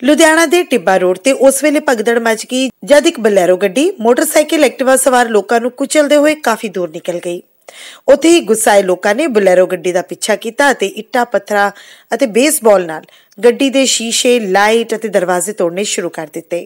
ਲੁਧਿਆਣਾ ਦੇ ਟਿੱਬਾ ਰੋਡ ਤੇ ਉਸ ਵੇਲੇ ਭਗਦੜ ਮਚ ਗਈ ਜਦ ਇੱਕ ਬਲੈਰੋ ਗੱਡੀ ਮੋਟਰਸਾਈਕਲ ਐਕਟਿਵਾ ਸਵਾਰ ਲੋਕਾਂ ਨੂੰ ਕੁਚਲਦੇ ਹੋਏ ਕਾਫੀ ਦੂਰ ਨਿਕਲ ਗਈ। ਉੱਥੇ ਹੀ ਗੁੱਸਾਏ ਲੋਕਾਂ ਨੇ ਬਲੈਰੋ ਗੱਡੀ ਦਾ ਪਿੱਛਾ ਕੀਤਾ ਅਤੇ ਇੱਟਾਂ ਪੱਥਰਾਂ ਅਤੇ ਬੇਸਬਾਲ ਨਾਲ ਗੱਡੀ ਦੇ ਸ਼ੀਸ਼ੇ, ਲਾਈਟ ਅਤੇ ਦਰਵਾਜ਼ੇ ਤੋੜਨੇ ਸ਼ੁਰੂ ਕਰ ਦਿੱਤੇ।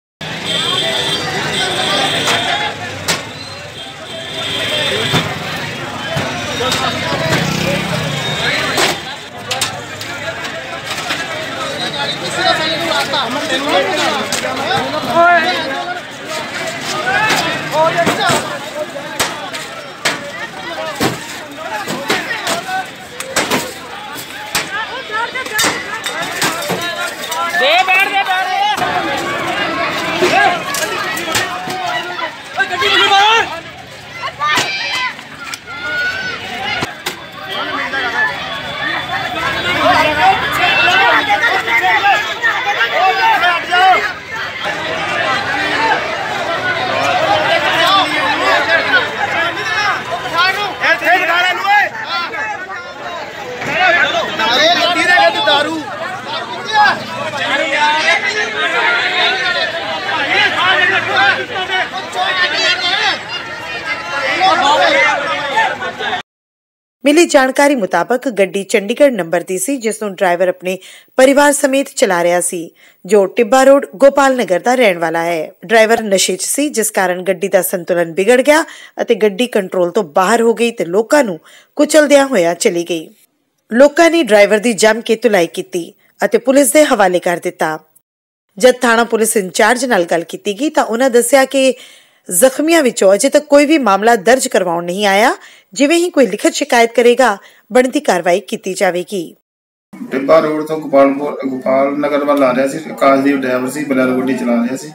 मिली जानकारी मुताबक गड्डी चंडीगढ़ नंबर दी सी जिस नूं ड्राइवर अपने परिवार समेत चला रहा सी जो टिब्बा रोड गोपाल नगर दा रहण वाला है। ड्राइवर नशे च सी जिस कारण गड्डी दा संतुलन बिगड़ गया अते गड्डी कंट्रोल तो बाहर हो गई ते लोकां नूं कुचलदियां होया चली गई। लोकां ने ड्राइवर दी जम के धुलाई कीती अते पुलिस दे हवाले कर दिता। जद थाणा पुलिस इंचार्ज नाल गल कीती गई तां उन्हां दस्सिया कि ਜ਼ਖਮੀਆਂ ਵਿੱਚੋਂ ਅਜੇ ਤੱਕ ਕੋਈ ਵੀ ਮਾਮਲਾ ਦਰਜ ਕਰਵਾਉਣ ਨਹੀਂ ਆਇਆ। ਜਿਵੇਂ ਹੀ ਕੋਈ ਲਿਖਤ ਸ਼ਿਕਾਇਤ ਕਰੇਗਾ ਬਣਦੀ ਕਾਰਵਾਈ ਕੀਤੀ ਜਾਵੇਗੀ। ਟਿੱਬਾ ਰੋਡ ਤੋਂ ਗੋਪਾਲ ਨਗਰ ਵੱਲ ਆ ਰਿਹਾ ਸੀ। ਆਕਾਸ਼ਦੀਪ ਡਰਾਈਵਰ ਸੀ, ਬਲੈਰੋ ਗੱਡੀ ਚਲਾ ਰਿਹਾ ਸੀ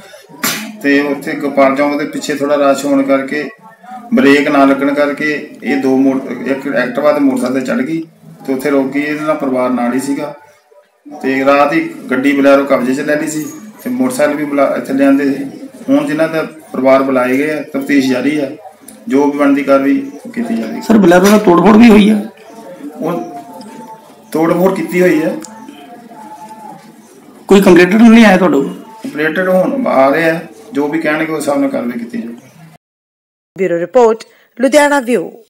ਤੇ ਉੱਥੇ ਗੋਪਾਲ ਚੌਂਕ ਦੇ ਪਿੱਛੇ ਥੋੜਾ ਰਸ਼ ਹੋਣ ਕਰਕੇ ਬ੍ਰੇਕ ਨਾ ਲੱਗਣ ਕਰਕੇ ਇਹ ਇੱਕ ਐਕਟਿਵਾ ਤੇ ਮੋਟਰਸਾਈਕਲ ਤੇ ਚੜ ਗਈ ਤੇ ਉੱਥੇ ਰੁਕ ਗਈ। ਇਹਦੇ ਨਾਲ ਪਰਿਵਾਰ ਨਾਲ ਹੀ ਸੀਗਾ ਤੇ ਰਾਤ ਹੀ ਗੱਡੀ ਬਲੈਰੋ ਕਬਜ਼ੇ 'ਚ ਲੈ ਲਈ ਸੀ ਤੇ ਮੋਟਰਸਾਈਕਲ ਵੀ ਇੱਥੇ ਲਿਆਂਦੇ ਸੀ। ਹੁਣ ਜਿਨ੍ਹਾਂ ਦਾ ਪਰਿਵਾਰ ਬੁਲਾਏ ਗਏ ਤਫਤੀਸ਼ ਜਾਰੀ ਹੈ, ਜੋ ਵੀ ਬਣਦੀ ਕਾਰਵਾਈ ਕੀਤੀ ਜਾਵੇਗੀ। ਸਰ ਬਲੈਰੋ ਨਾਲ ਤੋੜਫੋੜ ਵੀ ਹੋਈ ਹੈ? ਉਹ ਤੋੜਫੋੜ ਕੀਤੀ ਹੋਈ ਹੈ। ਕੋਈ ਕੰਪਲੇਂਟਰ ਨਹੀਂ ਆਇਆ ਤੁਹਾਡੇ ਕੋਲ? ਕੰਪਲੇਂਟਰ ਹੁਣ ਆ ਰਹੇ ਆ, ਜੋ ਵੀ ਕਹਿਣਗੇ ਉਸ ਹਿਸਾਬ ਨਾਲ ਕਾਰਵਾਈ ਕੀਤੀ ਜਾਵੇਗੀ। Bureau report, Ludhiana view.